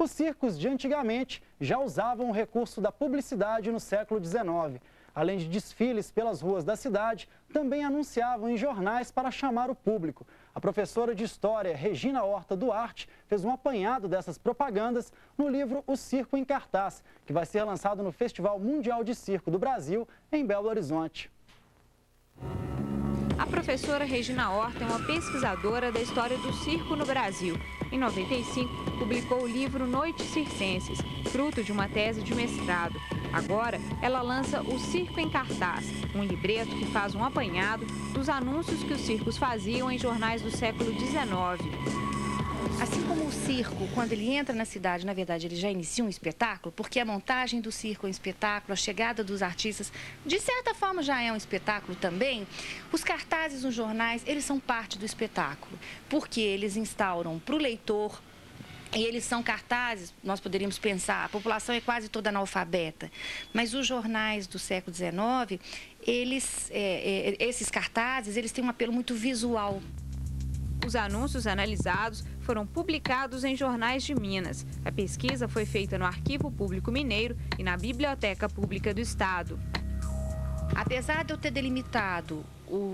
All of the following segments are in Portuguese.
Os circos de antigamente já usavam o recurso da publicidade no século XIX. Além de desfiles pelas ruas da cidade, também anunciavam em jornais para chamar o público. A professora de História, Regina Horta Duarte, fez um apanhado dessas propagandas no livro O Circo em Cartaz, que vai ser lançado no Festival Mundial de Circo do Brasil, em Belo Horizonte. A professora Regina Horta é uma pesquisadora da história do circo no Brasil. Em 95, publicou o livro Noites Circenses, fruto de uma tese de mestrado. Agora, ela lança O Circo em Cartaz, um livreto que faz um apanhado dos anúncios que os circos faziam em jornais do século XIX. Assim como o circo, quando ele entra na cidade, na verdade, ele já inicia um espetáculo, porque a montagem do circo é um espetáculo, a chegada dos artistas, de certa forma, já é um espetáculo também. Os cartazes nos jornais, eles são parte do espetáculo, porque eles instauram para o leitor, e eles são cartazes, nós poderíamos pensar, a população é quase toda analfabeta, mas os jornais do século XIX, esses cartazes, eles têm um apelo muito visual. Os anúncios analisados foram publicados em jornais de Minas. A pesquisa foi feita no Arquivo Público Mineiro e na Biblioteca Pública do Estado. Apesar de eu ter delimitado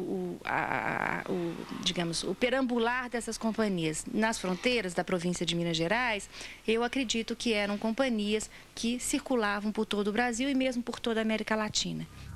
digamos, o perambular dessas companhias nas fronteiras da província de Minas Gerais, eu acredito que eram companhias que circulavam por todo o Brasil e mesmo por toda a América Latina.